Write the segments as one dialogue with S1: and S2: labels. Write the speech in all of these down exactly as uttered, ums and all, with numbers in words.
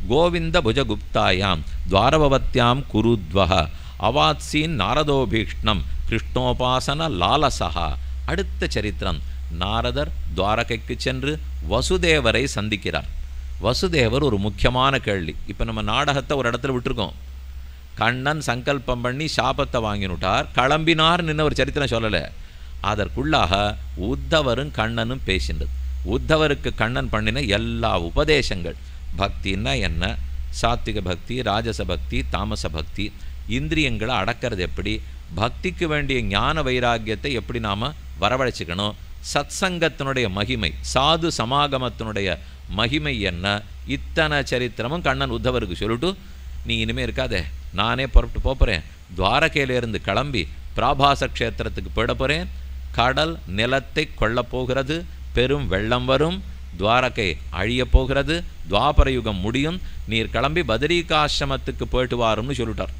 S1: கோவிந்த புஜகுப்தாயாம் துவாரபவத்யாம் குருத்வஹ அவாத்சீன் நாரதோபீக்ஷ்ணம் கிருஷ்ணோபாசன லாலசஹா. அடுத்த சரித்திரம். நாரதர் துவாரகைக்கு சென்று வசுதேவரை சந்திக்கிறார். வசுதேவர் ஒரு முக்கியமான கேள்வி. இப்போ நம்ம நாடகத்தை ஒரு இடத்துல விட்டுருக்கோம். கண்ணன் சங்கல்பம் பண்ணி சாபத்தை வாங்கினுட்டார், கிளம்பினார் நின்று ஒரு சரித்திரம் சொல்லலை. அதற்குள்ளாக உத்தவரும் கண்ணனும் பேசின்றது. உத்தவருக்கு கண்ணன் பண்ணின எல்லா உபதேசங்கள், பக்தின்னா என்ன, சாத்விக பக்தி, ராஜச பக்தி, தாமச பக்தி, இந்திரியங்களை அடக்கிறது எப்படி, பக்திக்கு வேண்டிய ஞான வைராக்கியத்தை எப்படி நாம் வரவழைச்சிக்கணும், சத்சங்கத்தினுடைய மகிமை, சாது சமாகமத்தினுடைய மகிமை என்ன, இத்தனை சரித்திரமும் கண்ணன் உத்தவருக்கு சொல்லிட்டு, நீ இனிமேல் இருக்காதே, நானே புறப்பட்டு போகிறேன், துவாரகையிலிருந்து கிளம்பி பிராபாச க்ஷேத்திரத்துக்கு போயிட போகிறேன், கடல் நிலத்தை கொள்ளப் போகிறது, பெரும் வெள்ளம் வரும், துவாரகை அழியப் போகிறது, துவாபர யுகம் முடியும், நீர் கிளம்பி பத்ரிகாசிரமத்துக்கு போயிட்டு வாரும்னு சொல்லிட்டார்.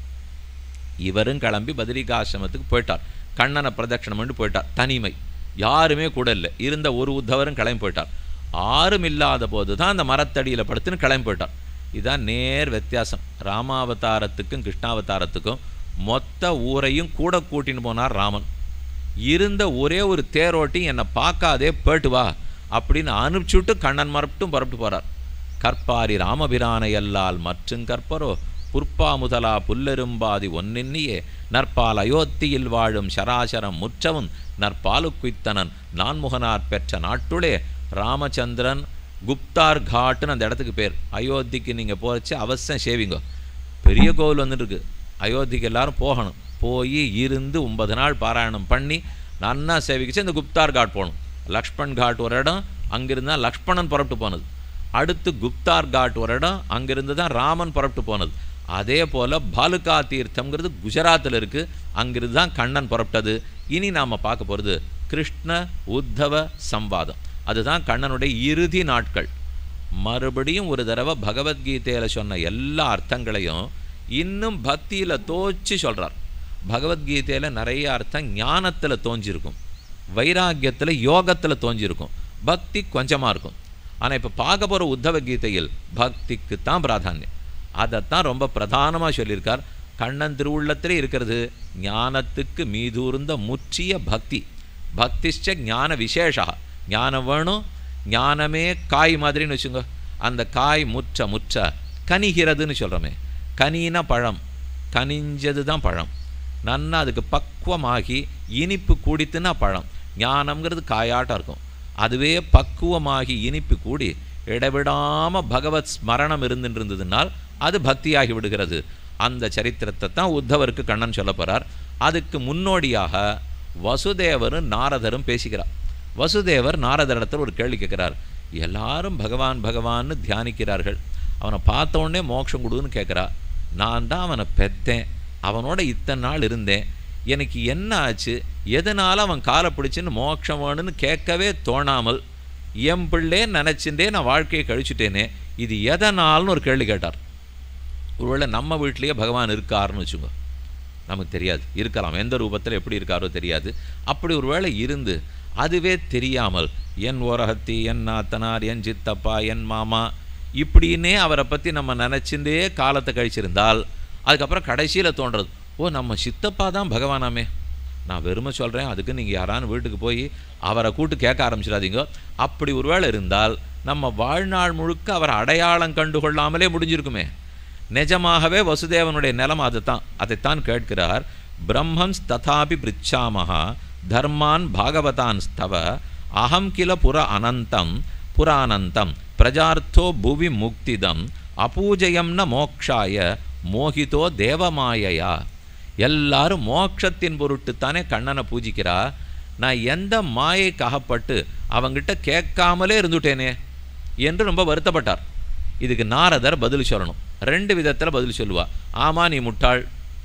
S1: இவரும் கிளம்பி பத்ரிகாசிரமத்துக்கு போயிட்டார். கண்ணனை பிரதட்சணம் பண்ணி போயிட்டார். தனிமை, யாருமே கூட இல்லை. இருந்த ஒரு உத்தவரும் கிளம்பி போயிட்டார். ஆறும் இல்லாத போது தான் அந்த மரத்தடியில் படுத்துன்னு கிளம்பி போயிட்டார். இதுதான் நேர் வித்தியாசம். ராமாவதாரத்துக்கும் கிருஷ்ணாவதாரத்துக்கும் மொத்த ஊரையும் கூட கூட்டின்னு போனார் ராமன். இருந்த ஒரே ஒரு தேரோட்டி என்னை பார்க்காதே போயிட்டு வா அப்படின்னு அனுப்பிச்சுட்டு கண்ணன் மறுபட்டும் புறப்பட்டு போகிறார். கற்பாரி ராமபிரானை எல்லால் மற்றும் கற்பரோ புற்பா முதலா புல்லெரும்பாதி ஒன்னின்னியே நற்பால் அயோத்தியில் வாழும் சராசரம் முற்றவும் நற்பாலுக்குய்த்தனன் நான்முகனார் பெற்ற நாட்டுளே ராமச்சந்திரன் குப்தார் காட்டுன்னு அந்த இடத்துக்கு பேர். அயோத்திக்கு நீங்கள் போகிறச்சு அவசியம் சேவிங்க. பெரிய கோவில் வந்துட்டுருக்கு. அயோத்திக்கு எல்லாரும் போகணும். போய் இருந்து ஒன்பது நாள் பாராயணம் பண்ணி நன்னா சேவிக்கிச்சு இந்த குப்தார் காட் போகணும். லக்ஷ்மண் காட் ஒரு இடம், அங்கிருந்தான் லக்ஷ்மணன் புறப்பட்டு போனது. அடுத்து குப்தார் காட் ஒரு இடம், அங்கிருந்து தான் ராமன் புறப்பட்டு போனது. அதே போல் பாலுகா தீர்த்தம்ங்கிறது குஜராத்தில் இருக்குது, அங்கிருந்து தான் கண்ணன் புறப்பட்டது. இனி நாம் பார்க்க போகிறது கிருஷ்ண உத்தவ சம்வாதம். அதுதான் கண்ணனுடைய இறுதி நாட்கள். மறுபடியும் ஒரு தடவை பகவத்கீதையில் சொன்ன எல்லா அர்த்தங்களையும் இன்னும் பக்தியில் தோச்சி சொல்கிறார். பகவத்கீதையில் நிறைய அர்த்தம் ஞானத்தில் தோஞ்சிருக்கும், வைராக்கியத்தில் யோகத்தில் தோஞ்சிருக்கும், பக்தி கொஞ்சமாக இருக்கும். ஆனால் இப்போ பார்க்க போகிற உத்தவ கீதையில் பக்திக்கு தான் பிராதானியம். அதைத்தான் ரொம்ப பிரதானமாக சொல்லியிருக்கார். கண்ணன் திருவுள்ளத்திலே இருக்கிறது ஞானத்துக்கு மீதூர்ந்த முற்றிய பக்தி. பக்திஷ்ட ஞான விசேஷா. ஞானம் வேணும், ஞானமே காய் மாதிரின்னு வச்சுங்க. அந்த காய் முற்ற முற்ற கனிகிறதுன்னு சொல்கிறோமே, கனினா பழம், கனிஞ்சது தான் பழம். நன்னா அதுக்கு பக்குவமாகி இனிப்பு கூடித்துன்னா பழம். ஞானம்ங்கிறது காயாட்டம் இருக்கும். அதுவே பக்குவமாகி இனிப்பு கூடி இடைவிடாமல் பகவத் ஸ்மரணம் இருந்துட்டு இருந்ததுனால் அது பக்தியாகி விடுகிறது. அந்த சரித்திரத்தை தான் உத்தவருக்கு கண்ணன் சொல்ல போகிறார். அதுக்கு முன்னோடியாக வசுதேவரும் நாரதரும் பேசிக்கிறார். வசுதேவர் நாரதரிடத்தில் ஒரு கேள்வி கேட்குறார். எல்லாரும் பகவான் பகவான்னு தியானிக்கிறார்கள், அவனை பார்த்த உடனே மோட்சம் கொடுன்னு கேட்குறா. நான் தான் அவனை பெற்றேன், அவனோட இத்தனை நாள் இருந்தேன், எனக்கு என்ன ஆச்சு, எதனால் அவன் காலை பிடிச்சின்னு மோட்சம் வேணும்னு கேட்கவே தோணாமல் என் பிள்ளே நினச்சிட்டே நான் வாழ்க்கையை கழிச்சுட்டேனே, இது எதனால்னு ஒரு கேள்வி கேட்டார். ஒருவேளை நம்ம வீட்லேயே பகவான் இருக்காருன்னு வச்சுக்கோ, நமக்கு தெரியாது, இருக்கலாம், எந்த ரூபத்தில் எப்படி இருக்காரோ தெரியாது. அப்படி ஒரு வேளை இருந்து அதுவே தெரியாமல் என் ஓரகத்தி, என் நாத்தனார், என் சித்தப்பா, என் மாமா இப்படின்னே அவரை பற்றி நம்ம நினச்சிட்டே காலத்தை கழிச்சிருந்தால் அதுக்கப்புறம் கடைசியில் தோன்றது, ஓ நம்ம சித்தப்பா தான் பகவானாமே. நான் வெறுமை சொல்கிறேன், அதுக்கு நீங்கள் யாரான்னு வீட்டுக்கு போய் அவரை கூட்டு கேட்க ஆரம்பிச்சிடாதீங்க. அப்படி ஒரு வேளை இருந்தால் நம்ம வாழ்நாள் முழுக்க அவரை அடையாளம் கண்டுகொள்ளாமலே முடிஞ்சிருக்குமே. நிஜமாகவே வசுதேவனுடைய நிலம் அதுதான். அதைத்தான் கேட்கிறார். பிரம்மன்ஸ் ததாபி பிரிச்சாமஹா தர்மான் பாகவதான் ஸ்தவ அகம் கில புற அனந்தம் புரானந்தம் பிரஜார்த்தோ புவி முக்திதம் அபூஜயம்ன மோக்ஷாய மோகிதோ தேவமாயையா. எல்லாரும் மோட்சத்தின் பொருட்டுத்தானே கண்ணனை பூஜிக்கிறா. நான் எந்த மாயைக்கு அகப்பட்டு அவங்கிட்ட கேட்காமலே இருந்துட்டேனே என்று ரொம்ப வருத்தப்பட்டார். இதுக்கு நாரதர் பதில் சொல்லணும். ரெண்டு விதத்தில் பதில் சொல்லுவா. ஆமாம் நீ முட்டாள்,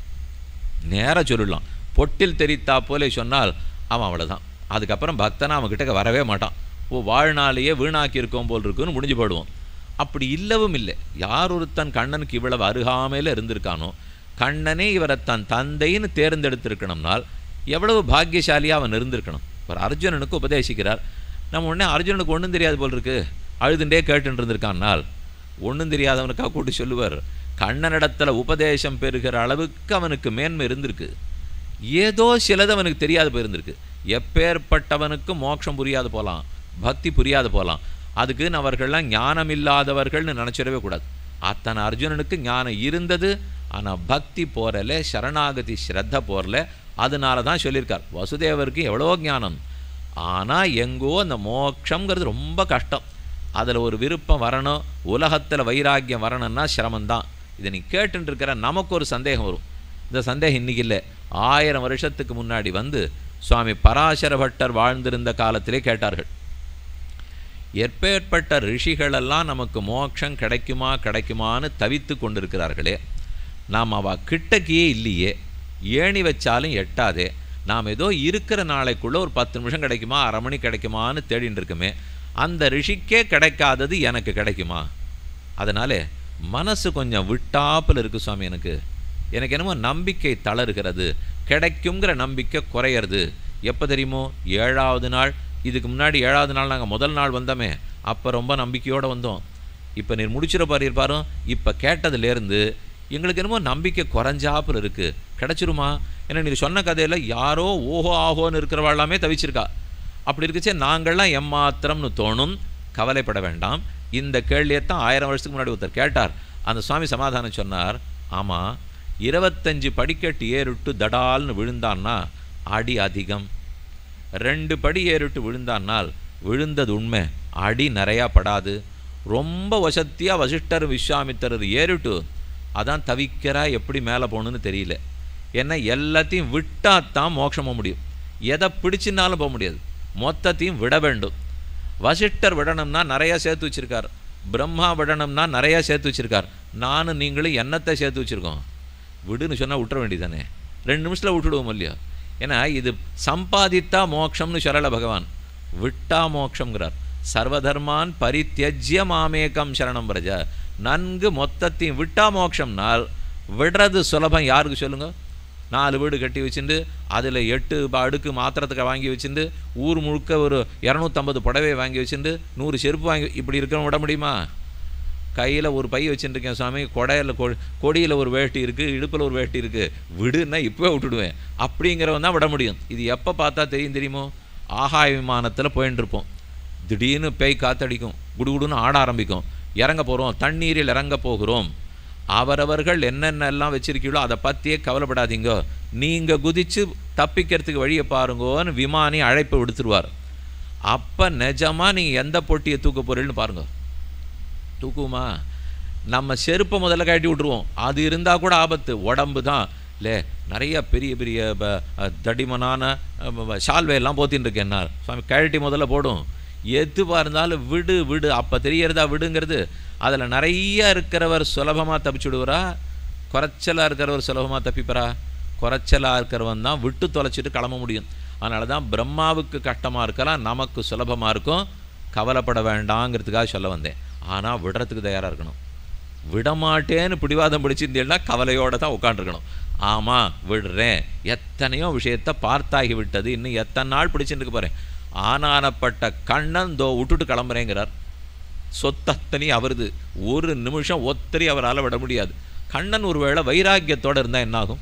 S1: நேராக சொல்லலாம். பொட்டில் தெரித்தா போலே சொன்னால் அவன் அவ்வளோதான், அதுக்கப்புறம் பக்தனா அவன்கிட்ட வரவே மாட்டான். ஓ வாழ்நாளையே வீணாக்கி இருக்கோம் போல் இருக்குன்னு முடிஞ்சு போடுவோம். அப்படி இல்லவும் இல்லை. யார் ஒருத்தன் கண்ணனுக்கு இவ்வளவு அருகாமையில் இருந்திருக்கானோ, கண்ணனே இவரை தன் தந்தைன்னு தேர்ந்தெடுத்திருக்கணும்னால் எவ்வளவு பாக்கியசாலியாக அவன் இருந்திருக்கணும். ஒரு அர்ஜுனனுக்கு உபதேசிக்கிறார். நம்ம உடனே அர்ஜுனனுக்கு ஒன்றும் தெரியாது போல் இருக்கு, அழுதுண்டே கேட்டுன்னு இருந்திருக்கான்னால் ஒன்றும் தெரியாதவனுக்காக கூட்டி சொல்லுவார். கண்ணனிடத்தில் உபதேசம் பெறுகிற அளவுக்கு அவனுக்கு மேன்மை இருந்திருக்கு. ஏதோ சிலது அவனுக்கு தெரியாது போயிருந்திருக்கு. எப்பேற்பட்டவனுக்கு மோட்சம் புரியாது போகலாம், பக்தி புரியாது போகலாம். அதுக்குன்னு அவர்கள்லாம் ஞானம் இல்லாதவர்கள்னு நினச்சிடவே கூடாது. அத்தனை அர்ஜுனனுக்கு ஞானம் இருந்தது, ஆனால் பக்தி போரல, சரணாகதி ஸ்ரத்த போரல. அதனால தான் சொல்லியிருக்கார் வசுதேவருக்கு எவ்வளோ ஞானம். ஆனால் எங்கோ அந்த மோட்சங்கிறது ரொம்ப கஷ்டம். அதில் ஒரு விருப்பம் வரணும், உலகத்தில் வைராக்கியம் வரணும்னா சிரமந்தான். இதை நீ கேட்டுருக்கிற நமக்கு ஒரு சந்தேகம் வரும். இந்த சந்தேகம் இன்றைக்கி இல்லை, ஆயிரம் வருஷத்துக்கு முன்னாடி வந்து சுவாமி பராசர பட்டர் வாழ்ந்திருந்த காலத்திலே கேட்டார்கள். எப்பேற்பட்ட ரிஷிகளெல்லாம் நமக்கு மோட்சம் கிடைக்குமா கிடைக்குமான்னு தவித்து கொண்டிருக்கிறார்களே, நாம் அவ கிட்டக்கையே இல்லையே, ஏணி வச்சாலும் எட்டாதே, நாம் ஏதோ இருக்கிற நாளைக்குள்ளே ஒரு பத்து நிமிஷம் கிடைக்குமா, அரை மணி கிடைக்குமான்னு தேடின்னு இருக்குமே, அந்த ரிஷிக்கே கிடைக்காதது எனக்கு கிடைக்குமா? அதனாலே மனசு கொஞ்சம் விட்டாப்பில் இருக்குது சுவாமி. எனக்கு எனக்கு என்னமோ நம்பிக்கை தளர்கிறது, கிடைக்குங்கிற நம்பிக்கை குறையிறது. எப்போ தெரியுமோ? ஏழாவது நாள். இதுக்கு முன்னாடி ஏழாவது நாள் நாங்கள் முதல் நாள் வந்தோமே, அப்போ ரொம்ப நம்பிக்கையோடு வந்தோம். இப்போ நீர் முடிச்சிட பாரு இருப்பாரும், இப்போ கேட்டதுலேருந்து எங்களுக்கு என்னமோ நம்பிக்கை குறைஞ்சாப்பில் இருக்குது. கிடச்சிருமா? ஏன்னா நீர் சொன்ன கதையில் யாரோ ஓஹோ ஆஹோன்னு இருக்கிறவாழ்லாமே தவிச்சிருக்கா. அப்படி இருக்குச்சே நாங்கள்லாம் எம்மாத்திரம்னு தோணும். கவலைப்பட வேண்டாம். இந்த கேள்வியைத்தான் ஆயிரம் வருஷத்துக்கு முன்னாடி ஒருத்தர் கேட்டார். அந்த சுவாமி சமாதானம் சொன்னார். ஆமாம், இருபத்தஞ்சி படிக்கட்டு ஏறிட்டு தடால்னு விழுந்தான்னா அடி அதிகம், ரெண்டு படி ஏறிட்டு விழுந்தான்னால் விழுந்தது உண்மை, அடி நிறையா படாது. ரொம்ப வசத்தியாக வசிஷ்டர் விஸ்வாமித்திரர் ஏறிட்டு அதான் தவிக்கிறா, எப்படி மேலே போகணுன்னு தெரியல. ஏன்னா எல்லாத்தையும் விட்டாத்தான் மோட்சம் போக முடியும். எதை பிடிச்சினாலும் போக முடியாது, மொத்தத்தையும் விட வேண்டும். வசிஷ்டர் விடணும்னா நிறையா சேர்த்து வச்சுருக்கார், பிரம்மா விடணும்னா நிறையா சேர்த்து வச்சுருக்கார். நானும் நீங்களும் என்னத்தை சேர்த்து வச்சுருக்கோம்? விடுன்னு சொன்னால் விட்டுற வேண்டியதானே, ரெண்டு நிமிஷத்தில் விட்டுடுவோம் இல்லையா? ஏன்னா இது சம்பாதித்தா மோட்சம்னு சொல்லலை பகவான், விட்டா மோட்சங்கிறார். சர்வதர்மான் பரித்தியஜ்ய மாமேகம் சரணம் பிரஜ. நன்கு மொத்தத்தையும் விட்டா மோட்சம்னால் விடுறது சுலபம். யாருக்கு சொல்லுங்க? நாலு வீடு கட்டி வச்சுட்டு அதில் எட்டு அடுக்கு மாத்திரத்துக்கு வாங்கி வச்சுட்டு ஊர் முழுக்க ஒரு இரநூத்தம்பது புடவையை வாங்கி வச்சுட்டு நூறு செருப்பு வாங்கி இப்படி இருக்கிறவங்க விட முடியுமா? கையில் ஒரு பை வச்சுட்டுருக்கேன் சுவாமி, கொடையில் கொ கொடியில் ஒரு வேட்டி இருக்குது, இடுப்பில் ஒரு வேட்டி இருக்குது, விடுன்னா இப்போவே விட்டுடுவேன் அப்படிங்கிறவன் தான் விட முடியும். இது எப்போ பார்த்தா தெரியும் தெரியுமோ? ஆகாய விமானத்தில் போயின்னு இருப்போம், திடீர்னு பேய் காத்தடிக்கும், குடுகுடுன்னு ஆட ஆரம்பிக்கும், இறங்க போகிறோம், தண்ணீரில் இறங்க போகிறோம். அவரவர்கள் என்னென்னலாம் வச்சுருக்கீங்களோ அதை பற்றியே கவலைப்படாதீங்க, நீங்கள் குதித்து தப்பிக்கிறதுக்கு வழியை பாருங்கோன்னு விமானி அழைப்பு விடுத்துருவார். அப்போ நிஜமாக நீங்கள் எந்த பொட்டியை தூக்க போகிறீங்கன்னு பாருங்கள். தூக்குமா? நம்ம செருப்பை முதல்ல கட்டி விட்ருவோம், அது இருந்தால் கூட ஆபத்து. உடம்பு தான் இல்லை, நிறைய பெரிய பெரிய தடிமனான ஷால்வையெல்லாம் போத்தின்னு இருக்கேன் என்ன சுவாமி, கழட்டி முதல்ல போடும். எதுவாக இருந்தாலும் விடு விடு, அப்போ தெரியறதா விடுங்கிறது. அதில் நிறைய இருக்கிறவர் சுலபமாக தப்பிச்சு விடுவரா, குறைச்சலாக இருக்கிறவர் சுலபமாக தப்பிப்பரா? குறைச்சலாக இருக்கிறவன் தான் விட்டு தொலைச்சிட்டு கிளம்ப முடியும். அதனால தான் பிரம்மாவுக்கு கஷ்டமாக இருக்கலாம், நமக்கு சுலபமாக இருக்கும். கவலைப்பட வேண்டாங்கிறதுக்காக சொல்ல வந்தேன். ஆனால் விடுறதுக்கு தயாராக இருக்கணும். விடமாட்டேன்னு பிடிவாதம் பிடிச்சிருந்தேன்னா கவலையோடு தான் உட்காண்டிருக்கணும். ஆமாம் விடுறேன், எத்தனையோ விஷயத்தை பார்த்தாகி விட்டது, இன்னும் எத்தனை நாள் பிடிச்சிட்டு போகிறேன். ஆனானப்பட்ட கண்ணன் தோ விட்டுட்டு கிளம்புறேங்கிறார். சொத்தத்தனி அவருது, ஒரு நிமிஷம் ஒத்தரி அவரால் விட முடியாது. கண்ணன் ஒரு வேளை வைராக்கியத்தோடு இருந்தால் என்னாகும்?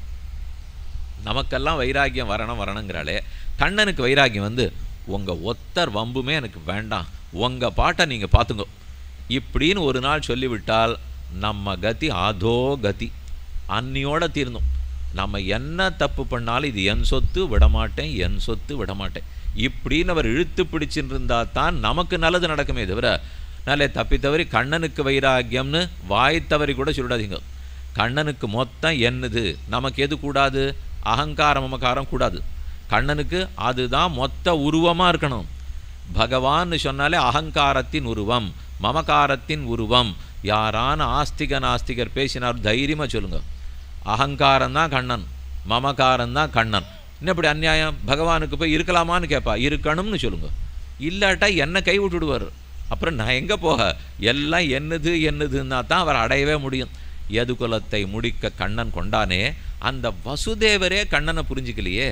S1: நமக்கெல்லாம் வைராக்கியம் வரணும் வரணுங்கிறாளே, கண்ணனுக்கு வைராக்கியம் வந்து உங்கள் ஒத்தர் வம்புமே எனக்கு வேண்டாம், உங்கள் பாட்டை நீங்கள் பார்த்துங்கோ இப்படின்னு ஒரு நாள் சொல்லிவிட்டால் நம்ம கதி அதோ கதி, அன்னியோட தீர்ந்தோம். நம்ம என்ன தப்பு பண்ணாலும் இது என் சொத்து விடமாட்டேன், என் சொத்து விடமாட்டேன் இப்படின்னு அவர் இழுத்து பிடிச்சின்னு இருந்தால் தான் நமக்கு நல்லது நடக்குமே தவிர, நல்ல தப்பி தவறி கண்ணனுக்கு வைராக்கியம்னு வாய் தவறி கூட சொல்லிடாதீங்க. கண்ணனுக்கு மொத்தம் என்னது, நமக்கு எது கூடாது? அகங்காரம் மமகாரம் கூடாது. கண்ணனுக்கு அதுதான் மொத்த உருவமாக இருக்கணும். பகவான்னு சொன்னாலே அகங்காரத்தின் உருவம், மமகாரத்தின் உருவம். யாரான ஆஸ்திக நாஸ்திகர் பேசினார் தைரியமாக சொல்லுங்க, அகங்காரம்தான் கண்ணன், மமகாரம்தான் கண்ணன். இன்னும் இப்படி அநியாயம்? பகவானுக்கு போய் இருக்கலாமான்னு கேட்பா, இருக்கணும்னு சொல்லுங்க. இல்லாட்டா என்ன கை விட்டுடுவார். அப்புறம் நான் எங்கே போக? எல்லாம் என்னது என்னதுன்னா தான் அவர் அடையவே முடியும். எது குலத்தை முடிக்க கண்ணன் கொண்டானே, அந்த வசுதேவரே கண்ணனை புரிஞ்சிக்கலையே,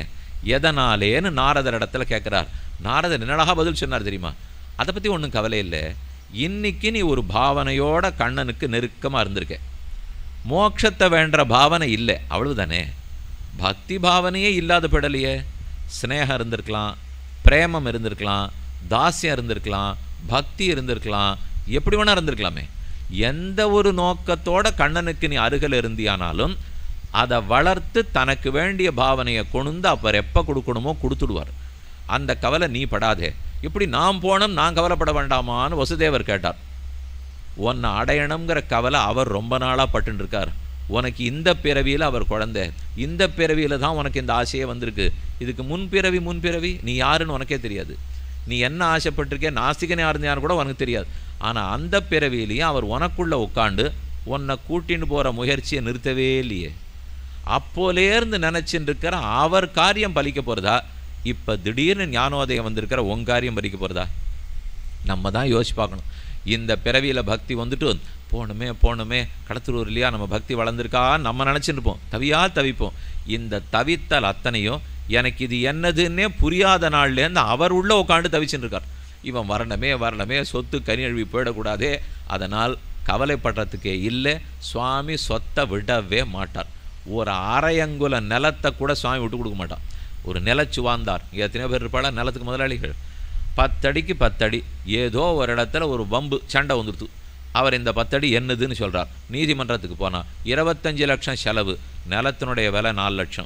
S1: எதனாலேன்னு நாரதர் இடத்துல கேட்குறார். நாரதர் என்னடா பதில் சொன்னார் தெரியுமா? அதை பற்றி ஒன்றும் கவலை இல்லை, இன்னைக்கு நீ ஒரு பாவனையோட கண்ணனுக்கு நெருக்கமாக இருந்திருக்க. மோட்சத்தை வேண்ட பாவனை இல்லை, அவ்வளவுதானே. பக்தி பாவனையே இல்லாத படலையே. ஸ்னேகம் இருந்திருக்கலாம், பிரேமம் இருந்திருக்கலாம், தாஸ்யம் இருந்திருக்கலாம், பக்தி இருந்திருக்கலாம், எப்படி வேணா இருந்திருக்கலாமே. எந்த ஒரு நோக்கத்தோட கண்ணனுக்கு நீ அருகில் இருந்தியானாலும் அதை வளர்த்து தனக்கு வேண்டிய பாவனையை கொண்டு அவர் எப்போ கொடுக்கணுமோ கொடுத்துடுவார். அந்த கவலை நீ படாதே. இப்படி நாம் போனோம் நான் கவலைப்பட வேண்டாமான்னு வசுதேவர் கேட்டார். உன்னை அடையணுங்கிற கவலை அவர் ரொம்ப நாளாக பட்டுருக்கார். உனக்கு இந்த பிறவியில் அவர் குழந்தை, இந்த பிறவியில் தான் உனக்கு இந்த ஆசையே வந்திருக்கு. இதுக்கு முன்பிறவி முன்பிறவி நீ யாருன்னு உனக்கே தெரியாது. நீ என்ன ஆசைப்பட்டிருக்கே, நாஸ்திகனே யாருன்னு கூட உனக்கு தெரியாது. ஆனால் அந்த பிறவியிலையும் அவர் உனக்குள்ளே உட்காண்டு உன்னை கூட்டின்னு போகிற முயற்சியை நிறுத்தவே இல்லையே. அப்போலேருந்து நினச்சின்னு இருக்கிற அவர் காரியம் பலிக்க போகிறதா, இப்போ திடீர்னு ஞானோதயம் வந்திருக்கிற உன் காரியம் பலிக்க போகிறதா? நம்ம தான் யோசிச்சு பார்க்கணும். இந்த பிறவியில் பக்தி வந்துட்டு போகணுமே போகணுமே கடத்தூர் இல்லையா, நம்ம பக்தி வளர்ந்துருக்கான்னு நம்ம நினச்சிருப்போம், தவியா தவிப்போம். இந்த தவித்தல் அத்தனையும் எனக்கு இது என்னதுன்னே புரியாத நாள்லேருந்து அவர் உள்ளே உட்காந்து தவிச்சுன்னு இருக்கார். இவன் வரணுமே வரணுமே, சொத்து கனி அழுவி போயிடக்கூடாதே, அதனால் கவலைப்படுறதுக்கே இல்லை. சுவாமி சொத்தை விடவே மாட்டார். ஒரு அரையங்குல நிலத்தை கூட சுவாமி விட்டு கொடுக்க மாட்டான். ஒரு நிலச்சுவாந்தார் எத்தனையோ பேர் இருப்பாளா நிலத்துக்கு முதலாளிகள். பத்தடிக்கு பத்தடி ஏதோ ஒரு இடத்துல ஒரு வம்பு சண்டை வந்துடுத்து. அவர் இந்த பத்தடி என்னதுன்னு சொல்கிறார். நீதிமன்றத்துக்கு போனால் இருபத்தஞ்சி லட்சம் செலவு, நிலத்தினுடைய விலை நாலு லட்சம்.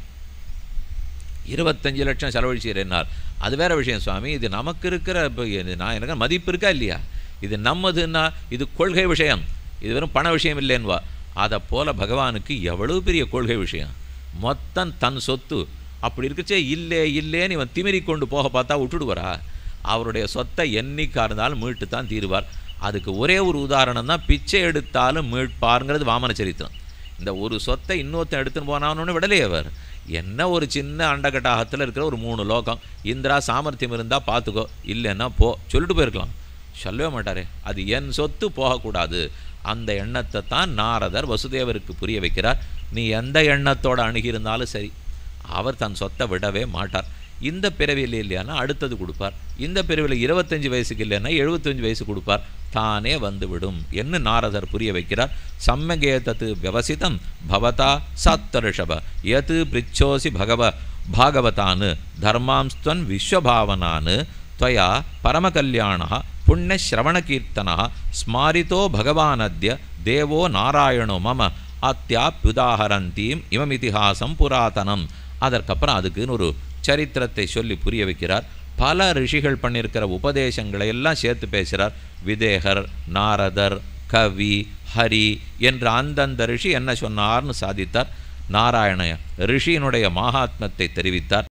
S1: இருபத்தஞ்சி லட்சம் செலவழிச்சிருந்தால் அது வேறு விஷயம். சுவாமி இது நமக்கு இருக்கிற இப்போ நான் எனக்கு மதிப்பு இருக்கா இல்லையா, இது நம்மதுன்னா இது கொள்கை விஷயம், இது வெறும் பண விஷயம் இல்லைன்னுவா. அதை போல் பகவானுக்கு எவ்வளோ பெரிய கொள்கை விஷயம். மொத்தம் தன் சொத்து அப்படி இருக்குச்சே இல்லை இல்லைன்னு இவன் திமிரி கொண்டு போக பார்த்தா விட்டுடுவாரா? அவருடைய சொத்தை என்னைக்காக இருந்தாலும் மீட்டு தான் தீருவார். அதுக்கு ஒரே ஒரு உதாரணம் தான், பிச்சை எடுத்தாலும் மீட்பாருங்கிறது வாமன சரித்திரம். இந்த ஒரு சொத்தை இன்னொருத்தன் எடுத்துன்னு போனான்னு விடலையே அவர். என்ன ஒரு சின்ன அண்டகட்டாகத்தில் இருக்கிற ஒரு மூணு லோகம், இந்திரா சாமர்த்தியம் இருந்தால் பார்த்துக்கோ, இல்லைன்னா போ சொல்லிட்டு போயிருக்கலாம். சொல்லவே மாட்டாரே. அது என் சொத்து போகக்கூடாது. அந்த எண்ணத்தை தான் நாரதர் வசுதேவருக்கு புரிய வைக்கிறார். நீ எந்த எண்ணத்தோடு அணுகியிருந்தாலும் சரி, அவர் தன் சொத்தை விடவே மாட்டார். இந்த பிறவியில் இல்லையானா அடுத்தது கொடுப்பார். இந்த பிறவியில் இருபத்தஞ்சி வயசுக்கு இல்லைன்னா எழுபத்தஞ்சு வயசு கொடுப்பார். தானே வந்துவிடும் என்று நாரதர் புரிய வைக்கிறார். சம்மகேதத்து விவசிதம் பவதா சத்தரிஷப யத் பிரிச்சோசி பகவ பாகவதானு தர்மாம்ஸ்துவன் விஸ்வபாவனானு त्वया परमकल्याणः पुण्यश्रवणकीर्तनः स्मारितो भगवानद्य देवो नारायणो मम அத்தியாப்யுதாஹரந்தீம் இமமிதிஹாசம் புராதனம். அதற்கப்புறம் அதுக்குன்னு ஒரு சரித்திரத்தை சொல்லி புரிய வைக்கிறார். பல ரிஷிகள் பண்ணியிருக்கிற உபதேசங்களை எல்லாம் சேர்த்து பேசுகிறார். விதேகர், நாரதர், கவி, ஹரி என்ற அந்தந்த ரிஷி என்ன சொன்னார்னு சாதித்தார். நாராயண ரிஷியினுடைய மகாத்மத்தை தெரிவித்தார்.